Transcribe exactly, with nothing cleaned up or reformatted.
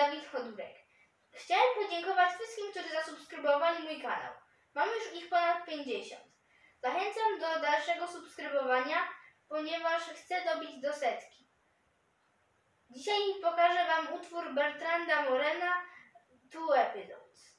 Dawid Chodurek. Chciałem podziękować wszystkim, którzy zasubskrybowali mój kanał. Mam już ich ponad pięćdziesiąt. Zachęcam do dalszego subskrybowania, ponieważ chcę dobić do setki. Dzisiaj pokażę Wam utwór Bertranda Morena Two Episodes.